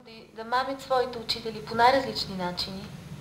Да мамят своите учители по най-различни начини.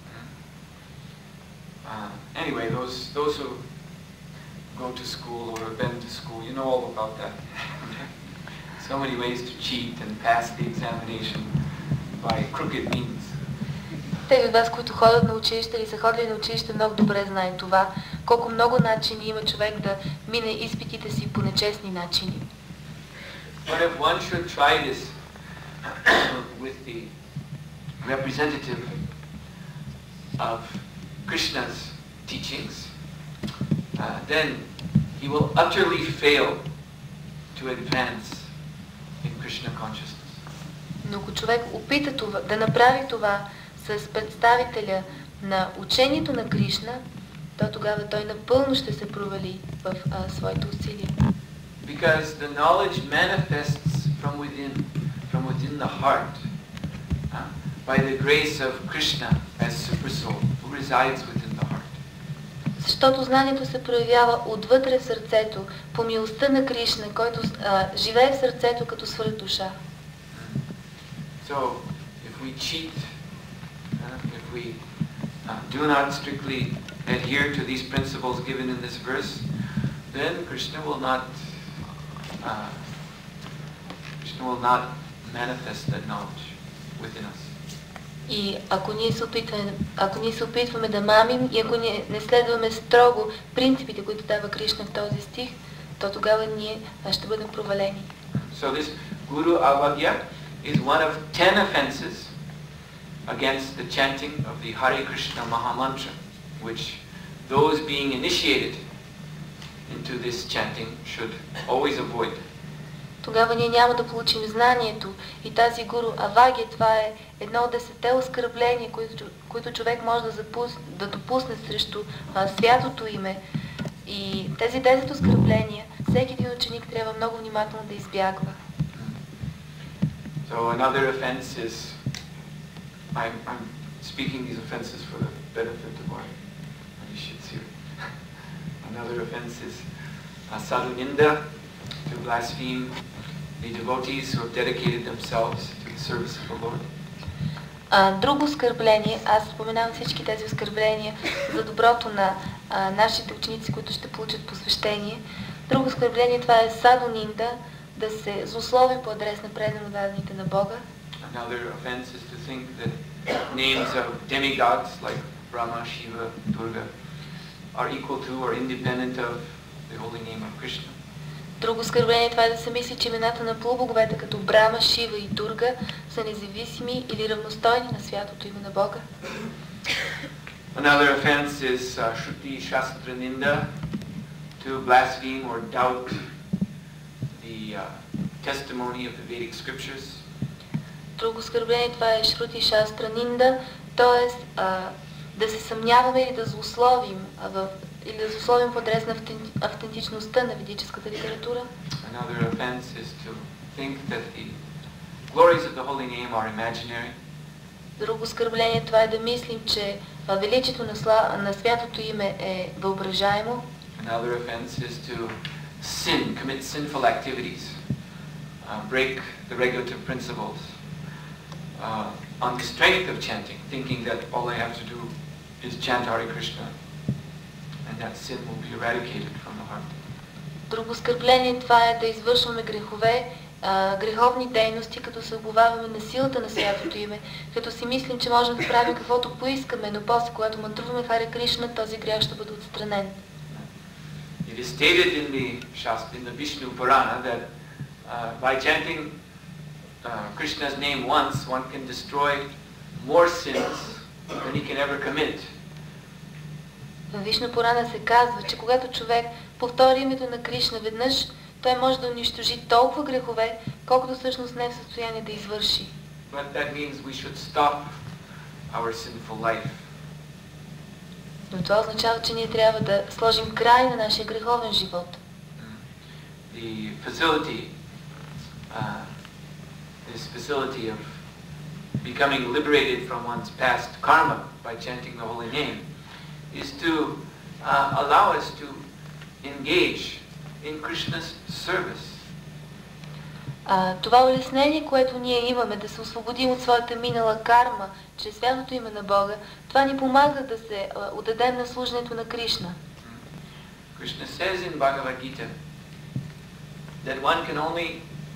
Anyway, those who go to school or have been to school, you know all about that. So many ways to cheat and pass the examination by crooked means. Тези от вас, които ходят на училище или са ходили на училище, много добре знаят това. Колко много начини има човек да мине изпитите си по нечестни начини. But if one should try this with the representative of Krishna's teachings, then he will utterly fail to advance in Krishna consciousness. Но ако човек опита това, да направи това с представителя на учението на Кришна, то тогава той напълно ще се провали в своите усилия. Because the knowledge manifests from within the heart, by the grace of Krishna as Supersoul, who resides within the heart. Защото знанието се проявява отвътре в сърцето, по милостта на Кришна, който живее в сърцето като свръхдуша. So, if we cheat, if we do not strictly adhere to these principles given in this verse, then Krishna will not manifest that knowledge within us. И ако ние се опитваме да мамим и ако не следваме строго принципите, които дава Кришна в този стих, то тогава ние ще бъдем провалени. So this Guru Avagya is one of 10 offenses against the chanting of the Hare Krishna Mahamantra, which those being initiated into this chanting should always avoid. Тогава ние няма да получим знанието и тази Гуру Авагия, това е едно от 10 оскърбления, които човек може да допусне срещу святото име. И тези 10 оскърбления всеки един ученик трябва много внимателно да избягва. So another offense is, I'm speaking these offenses for the benefit of our initiates here. Another offense is sadhu ninda, to blaspheme the devotees who have dedicated themselves to the service of the Lord. Друго оскърбление, аз споменавам всички тези оскърбления за доброто на нашите ученици, които ще получат посвещение. Друго оскърбление, това е саду нинда, да се злослови по адрес на предано дадените на Бога. Another offense is to think that names of demigods like Brahma, Shiva, Durga are equal to or independent of the holy name of Krishna. Друго оскърбление, това е да се мисли, че имената на полубоговете като Брама, Шива и Дурга са независими или равностойни на святото име на Бога. Another offense is Shruti Shastra Ninda, to blaspheme or doubt the testimony of the Vedic scriptures. Друго оскърбление, това е Шрути Шастра Нинда, т.е. да се съмняваме или да злословим по адрес на автентичността на ведическата литература. Another offense is to think that the glories of the holy name are imaginary. Друго оскърбление, това е да мислим, че величието на святото име е въображаемо. Another offense is to commit sinful activities, break the regulative principles on the strength of chanting, thinking that all I have to do is chant Hare Krishna, and that sin will be eradicated from the heart. Друго оскърбление, това е да извършваме греховни дейности, като се уповаваме на силата на святото име, като си мислим, че можем да правим каквото поискаме, но после, когато мантруваме Харе Кришна, този грях ще бъде отстранен. It is stated in the Vishnu Purana that by chanting Krishna's name once, one can destroy more sins than he can ever commit. В Вишну Пурана се казва, че когато човек повтори името на Кришна веднъж, той може да унищожи толкова грехове, колкото всъщност не е в състояние да извърши. But that means we should stop our sinful life. Но това означава, че ние трябва да сложим край на нашия греховен живот. The facility, this facility of becoming liberated from one's past karma by chanting the holy name, is to allow us to engage in Krishna's service. Това улеснение, което ние имаме да се освободим от своята минала карма, чрез святото име на Бога, това ни помага да се отдадем на служенето на Кришна. Krishna says in Bhagavad-gita that one can only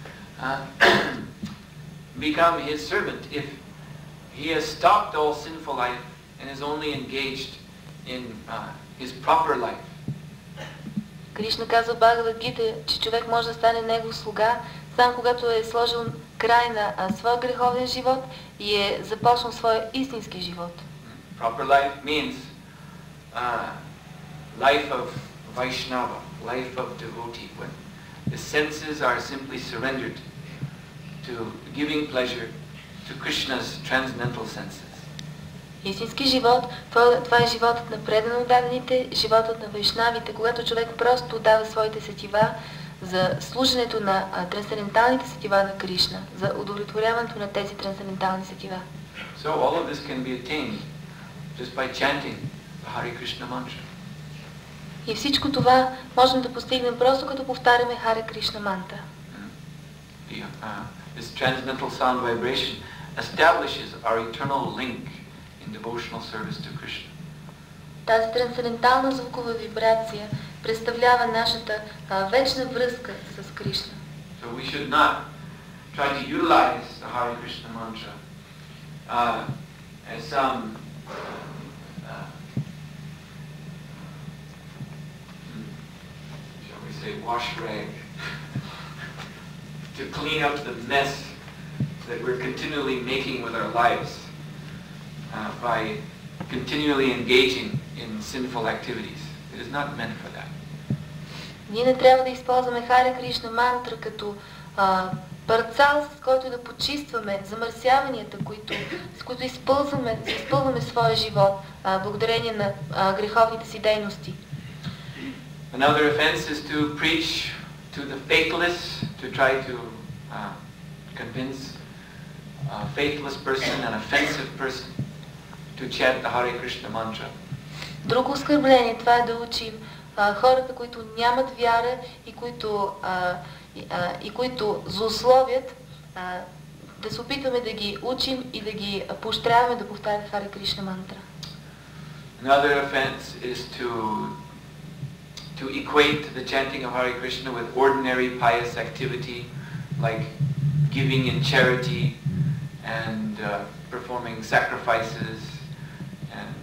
become his servant if he has stopped all sinful life and is only engaged in his proper life. Кришна казва в Бхагавад-гита, че човек може да стане негов слуга, само когато е сложил край на своя греховен живот и е започнал своя истински живот. Proper life means life of Vaishnava, life of devotee, when the senses are simply surrendered to giving pleasure to Krishna's transcendental senses. Истински живот, това е животът на преданно дадените, животът на вайшнавите, когато човек просто дава своите сетива за служенето на трансценденталните сетива на Кришна, за удовлетворяването на тези трансцендентални сетива. So all of this can be attained just by chanting the Hare Krishna mantra. И всичко това можем да постигнем просто като повтаряме Харе Кришна мантра. This transcendental sound vibration establishes our eternal link in devotional service to Krishna. Тази трансцендентална звукова вибрация представлява нашата вечна връзка с Кришна. So we should not try to utilize the Hare Krishna mantra as some shall we say wash rag to clean up the mess that we're continually making with our lives by continually engaging in sinful activities. It is not meant for that. Ние не трябва да използваме Харе Кришна мантра като парцал, с който да почистваме замърсяванията, с които изпълваме своя живот, благодарение на греховните си дейности. Another offense is to preach to the faithless, to try to convince a faithless person, an offensive person, to chant the Hare Krishna mantra. Друго оскърбление, това е да учим хората, които нямат вяра и които злословят, да се опитваме да ги учим и да ги поощряваме да повтарят Харе Кришна мантра. Another offense is to equate the chanting of Hare Krishna with ordinary pious activity like giving in charity and performing sacrifices and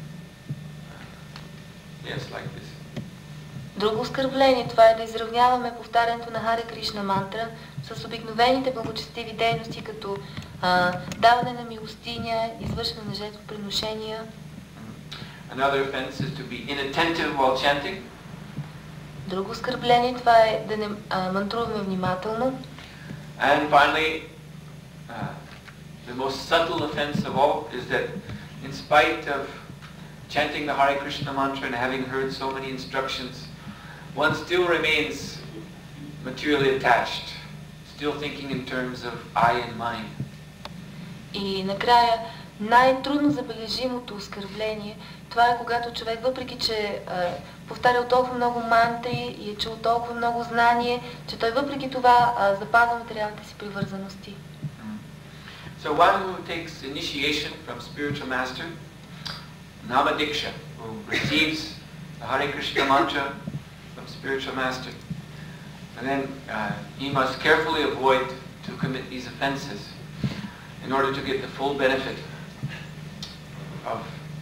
yes, like this. Друго оскърбление, това е да изравняваме повтарянето на Харе Кришна мантра с обикновените благочестиви дейности, като даване на милостиня, извършване на жертвоприношения. Another offense is to be inattentive while chanting. Друго оскърбление, това е да не мантруваме внимателно. And finally, the most subtle offense of all is that in spite of chanting the Hare Krishna mantra and having heard so many instructions, one still remains materially attached, still thinking in terms of I and mine. И накрая, най-трудно забележимото оскърбление, това е когато човек, въпреки че повтарял толкова много мантри и е чул толкова много знание, че той въпреки това запазва материалните си привързаности. So one who takes initiation from spiritual master, Nama Diksha, who receives the Hare Krishna mantra from spiritual master, and then he must carefully avoid to commit these offenses in order to get the full benefit of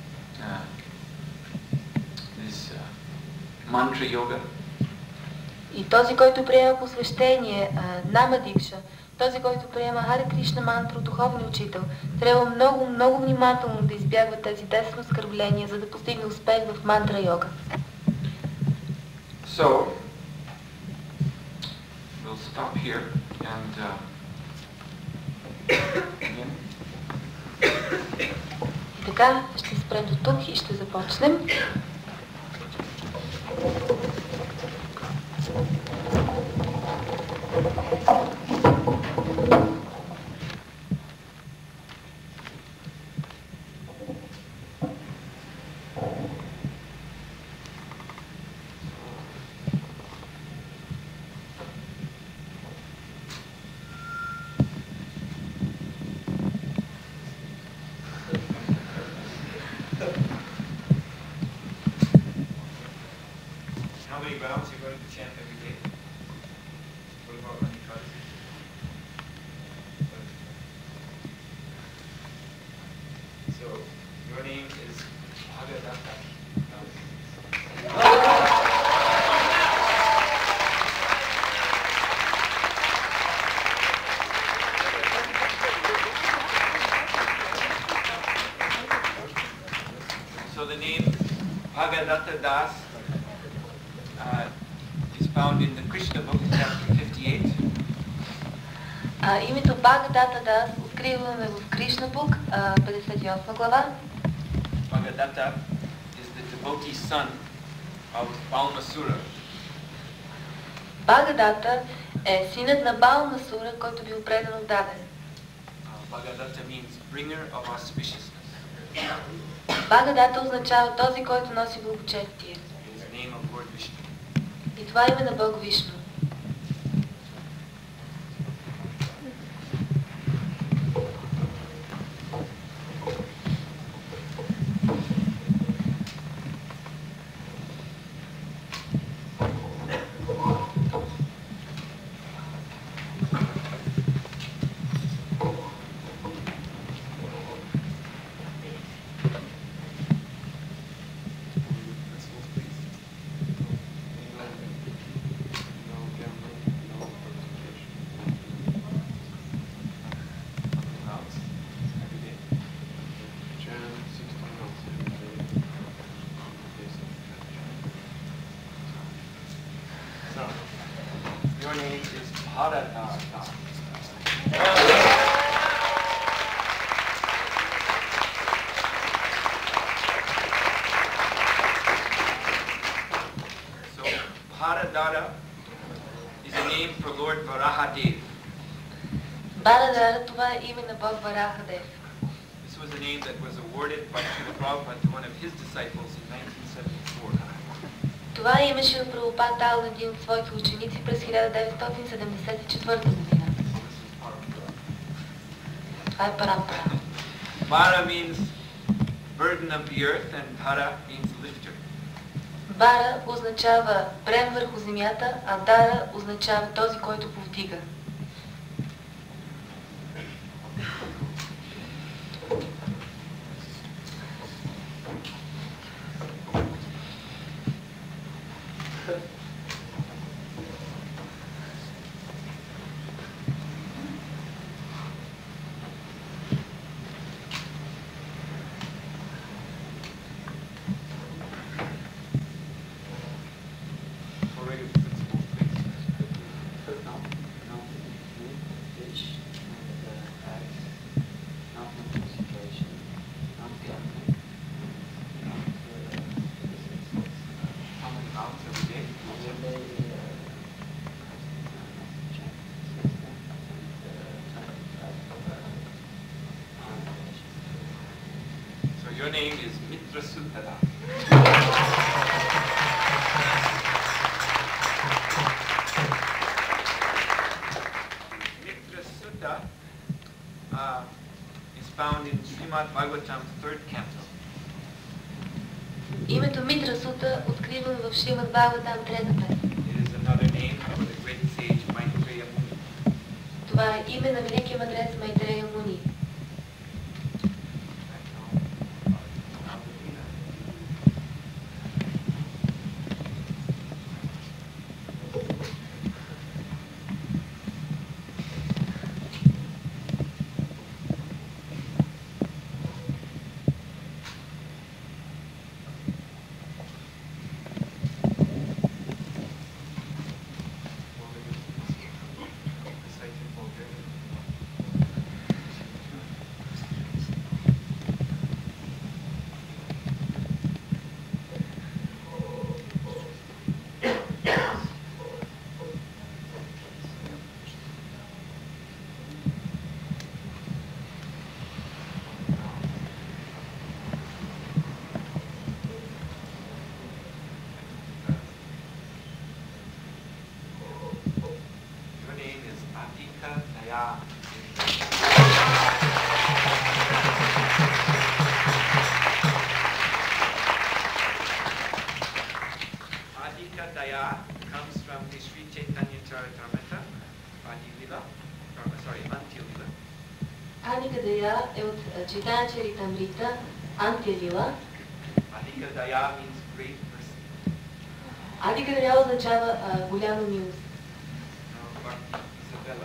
this mantra yoga. И този, който приема посвещение, Нама Дикша, този, който приема Харе Кришна мантра от духовния учител, трябва много, много внимателно да избягва тези 10 оскърбления, за да постигне успех в мантра йога. So, we'll stop here and И така, ще спрем до тук и ще започнем. Bhagavad-gita Das is found in the Krishna book, chapter 58. Името Бхагавата Дас откриваме в Кришна бук, 58 глава. Bhagavad-gita is the devotee son of Balmasura. Бхагавата е синът на Балмасура, който бил предано даден. Bhagavad-gita means bringer of auspiciousness. Бхагавата означава този, който носи благочестие. It is the name of Lord Vishnu. И това е име на Бог Вишну. Your name is Bhagavad-gita. So, Bhagavad-gita is a name for Lord Varahadev. Бхагавата, това е име на Бог Варахадев. This was a name that was awarded by Srila Prabhupada to one of his disciples in 1974. Това име Шрила Прабхупад дал на един от своите ученици през 1974 година. Това е Парампара. Vara means burden of the earth and Dhara means lifter. Вара означава брем върху земята, а Дара означава този, който повдига. Your name is Mitra Sutta. Mitra Sutta is found in Srimad Bhagavatam's 3rd canto. Името Митра Сута откривам в Шримад Бхагаватам 3-та песен. It is another name for the great sage Maitreya Muni. Това е име на великия мъдрец Майтрея Муни. Comes from the Sri Chaitanya Charitamrita, Antya-lila. Адика Дая е от Чайтanya Чаритамрита, Антя-лила. Adika Daya means great mercy. Адика Дая означава голяма милост. Isabella.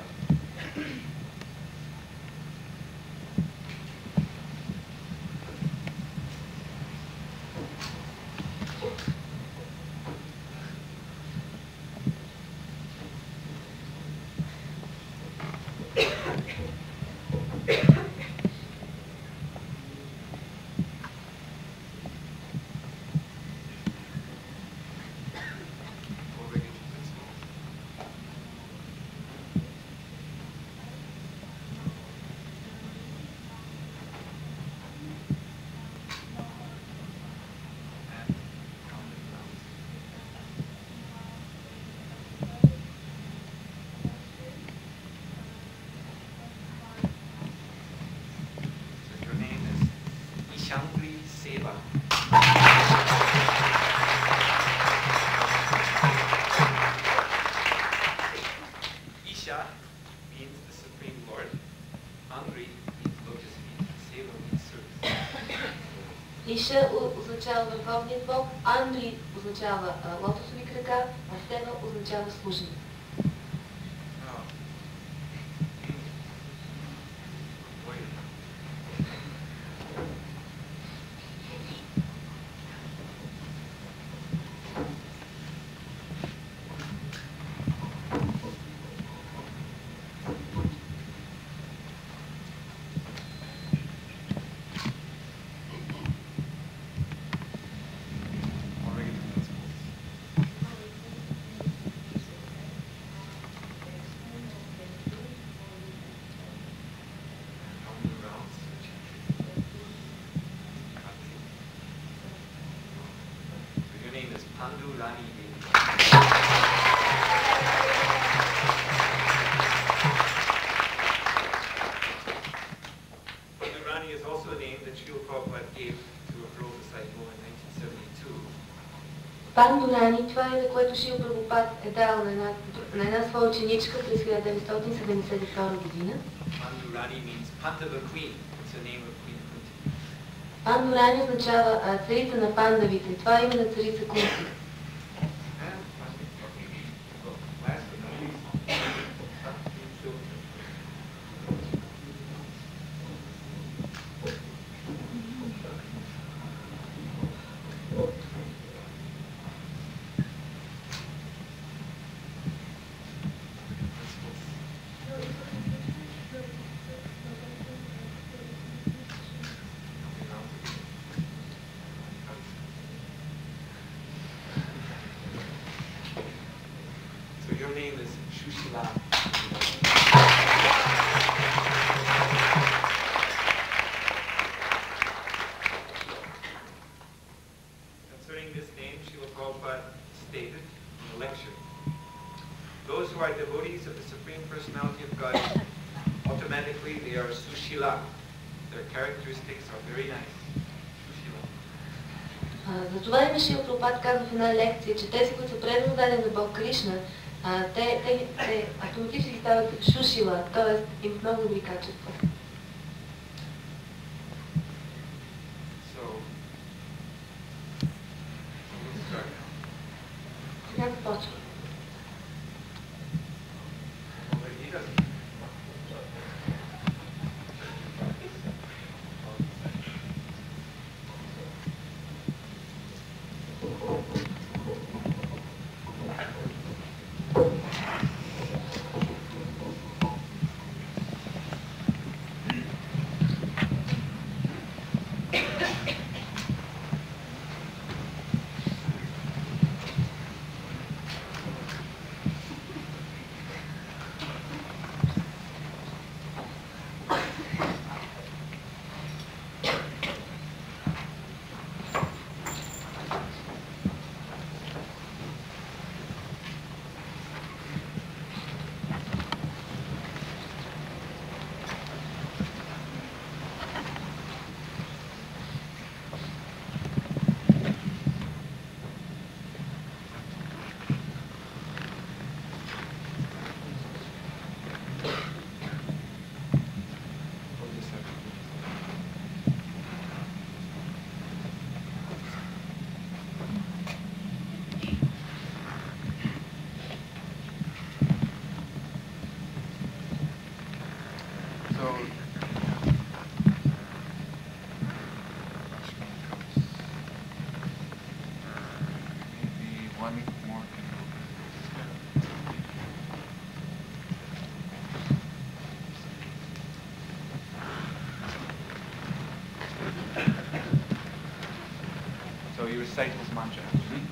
Иша означава върховният Бог, Андри означава лотосови крака, а Сева означава служение. Pandurani is also a name that Srila Prabhupada gave to a girl disciple in 1972. Пандурани, това е име, което Шрила Прабхупад е дал на една своя ученичка през 1972 година. Pandurani means Pandava Queen. It's the name of Queen Kunti. Пандурани означава царица на пандавите. Това е име на царица Кунти. Your name is Shushila. Concerning this name, Srila Prabhupada stated in a lecture, those who are devotees of the Supreme Personality of God, automatically they are Sushila. Their characteristics are very nice. Затова и Шрила Прабхупад казва в една лекция, че тези, които са предано дадени на Бог Кришна, те автоматически стават шушила, т.е. имат много добри качества. Сега започва. You recite this mantra after me.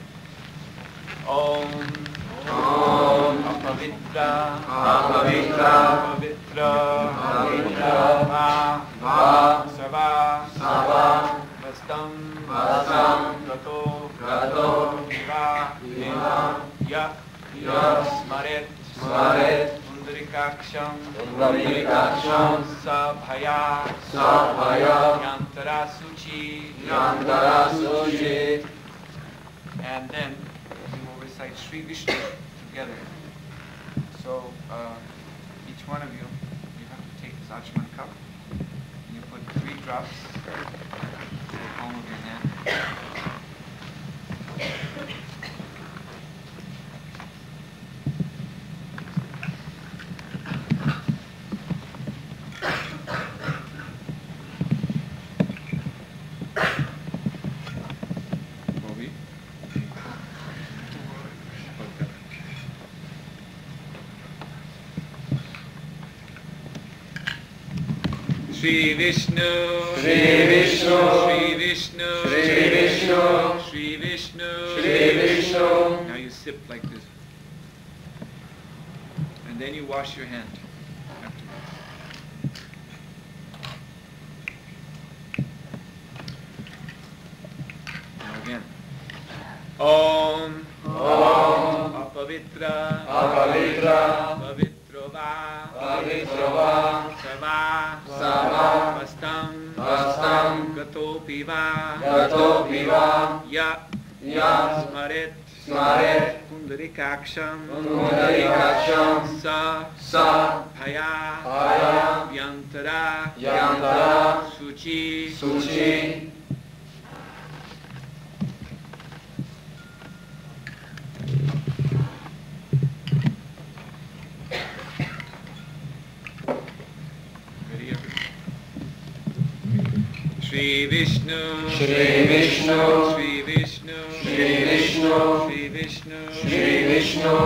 Om Apavitra Apavitra Pavitra Pavitra Va Sava Sava Vastam Vastam Gato Gato Viva Ya Smaret Smaret Undarikaksham Sabhaya Yantara Suchi and then we will recite Sri Vishnu together. So each one of you have to take this Achman cup and you put 3 drops in the palm of your hand. Shri Vishnu, Shri Vishnu, Shri Vishnu, Shri Vishnu, Shri Vishnu, Shri Vishnu. Now you sip like this. And then you wash your hand afterwards. Now again. Om. Om. Apavitra. Apavitra. Pavitrova. Pavitrova. Sava. Sava. Vastam. Vastam. Gato piva. Gato piva. Ya. Ya. Smaret. Smaret. Pundarikaksham. Pundarikaksham. Sa. Sa. Phaya. Phaya. Vyantara. Yantara. Suchi. Suchi. Ready, everyone? Shri Vishnu. Shri Vishnu. Shri Vishnu. Shri Vishnu. Shri Vishnu. Shri Vishnu.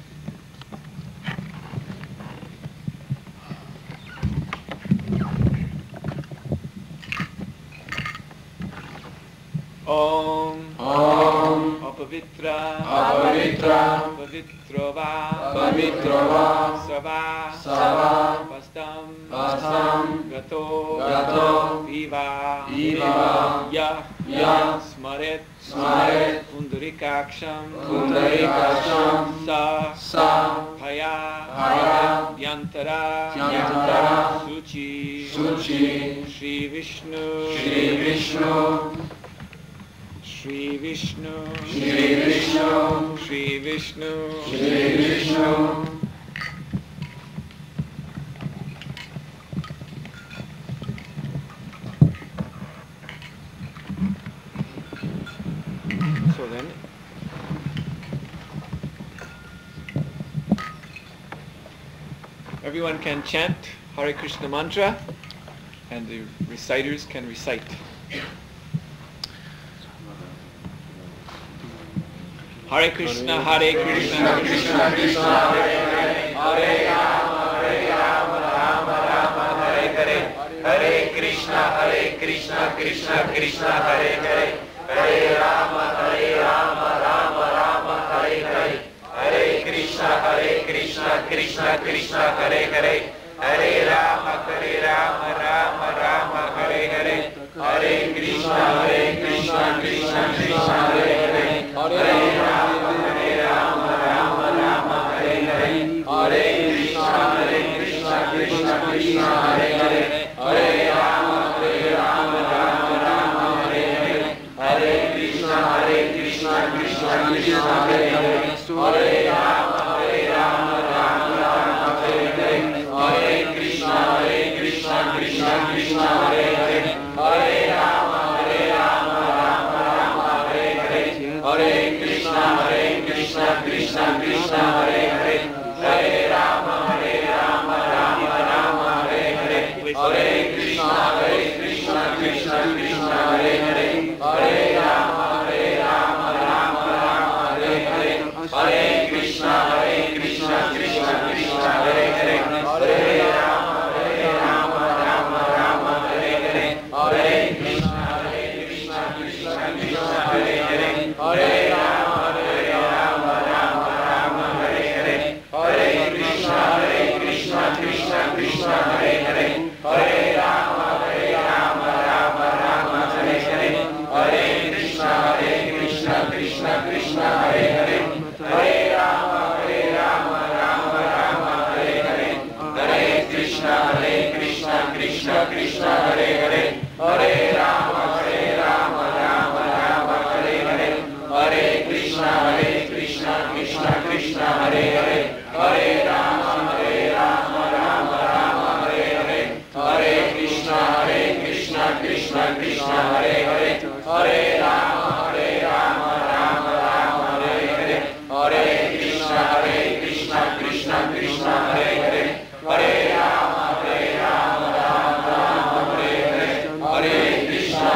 Om. Om. Apavitra. Apavitra. Pavitrova. Pavitrova. Sava. Sava. Vastam. Vastam. Gato. Gato. Viva. Viva. Ya. Ya. Smaret. Smaret. Pundarikaksham. Pundarikaksham. Sa. Sa. Phaya. Phaya. Vyantara. Yantara. Suchi. Suchi. Shri Vishnu. Shri Vishnu. Shri Vishnu. Shri Vishnu. Shri Vishnu. Shri Vishnu. So then, everyone can chant Hare Krishna mantra, and the reciters can recite. Hare Krishna, Hare Krishna, Krishna Krishna Hare Hare. Hare Rama, Rama Rama, Hare Hare. Hare Krishna, Krishna Krishna, Hare Hare. Hare Rama, Rama Rama, Hare Hare. Hare Krishna, Krishna Krishna, Hare Hare. Hare Rama, Rama Rama, Hare Hare. Hare Krishna, Krishna Krishna, Hare Hare. Hare Rama, Rama Rama, Hare Hare. Hare Krishna, Krishna Krishna, Hare Hare. Hare Rama, Rama Rama, Hare Hare. Hare Krishna, Krishna Krishna, Hare Hare. Hare Rama, Rama Rama, Hare Hare. Hare Krishna, Krishna Krishna, Hare Hare. Hare Rama, Rama Rama, Hare Hare. Hare Krishna, Krishna Krishna, Hare Hare. Hare Rama, Rama Rama, Hare Hare. Hare Krishna, Krishna Krishna, Hare Hare. Hare Rama, Rama Rama, Hare Hare. Hare Krishna, Krishna Krishna, Hare Hare. Hare Rama, Rama Rama, Hare Hare. Hare Krishna, Krishna Krishna, Hare Hare. Hare Rama, Rama Rama, Hare Hare. Hare Krishna, Krishna Krishna, Hare Hare. Hare Rama, Rama Rama, Hare Hare. Hare Krishna, Krishna Krishna, Hare Hare. Hare Rama, Rama Rama, Hare Hare. Hare Krishna, Krishna Krishna, Hare Hare. Hare Rama, Rama Rama, Hare Hare. Hare Krishna, Krishna Krishna, Hare Hare. Hare Rama, Rama Rama, Hare Hare. Hare Krishna, Krishna Krishna, Hare Hare. Hare Rama, Rama Rama, Hare Hare. Hare Krishna, Krishna Krishna, Hare Hare. Hare Rama, Rama Rama, Hare Hare. Hare Krishna,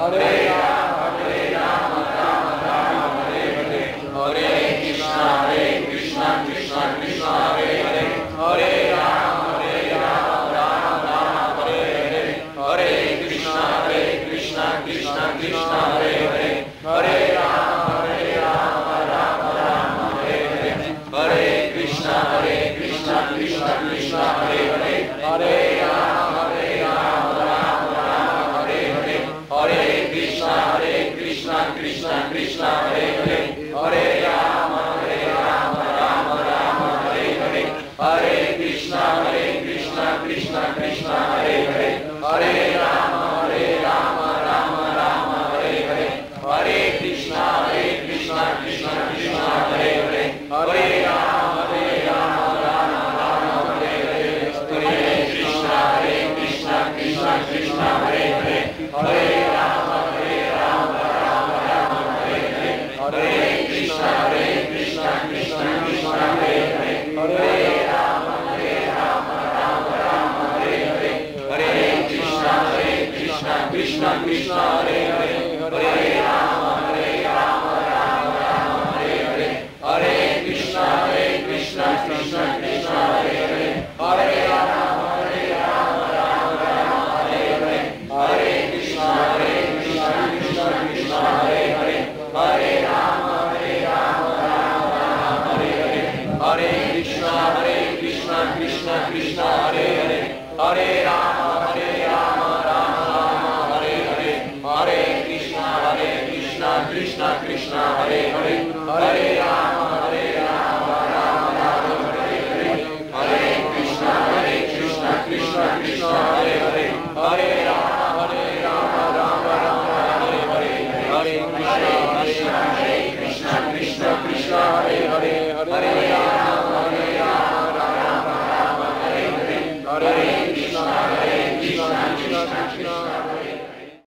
Hare Rama, Rama Rama, Hare Hare, Hare Krishna, Krishna Krishna, Hare Hare, Hare Rama, Rama Rama, Hare Hare, Hare Krishna, Krishna Krishna, Hare Hare, Hare Rama, Rama Rama, Hare Hare, Hare Krishna, Krishna Krishna, Hare Hare, Hare Rama, Rama Rama, Hare Hare, Hare Krishna, Krishna Krishna, Hare Hare, Hare Rama, Rama Rama, Hare Hare, Hare Krishna, Krishna Krishna, Hare Hare, Hare Rama, Rama Rama, Hare Hare, Hare Krishna, Krishna Krishna, Hare Hare, Hare Rama, Rama Rama, Hare Hare, Hare Krishna, Krishna Krishna, Hare Hare, Hare Rama, Rama Rama, Hare Hare, Hare Krishna, Krishna Krishna, Hare Hare, Hare Rama, Rama Rama, Hare Hare, Hare Krishna, Krishna Krishna, Hare Hare, Hare Rama, Rama Rama, Hare Hare, Hare Krishna, Krishna Krishna, Hare Hare, Hare Rama, Rama, Hare Hare, Hare Krishna, Krishna Krishna, Hare Hare, Hare Rama, Rama, Hare Hare, Hare Krishna, Krishna Krishna, Hare Hare, Hare Rama, Rama, Hare Hare, Hare Krishna, Krishna Krishna, Hare Hare, Hare Rama.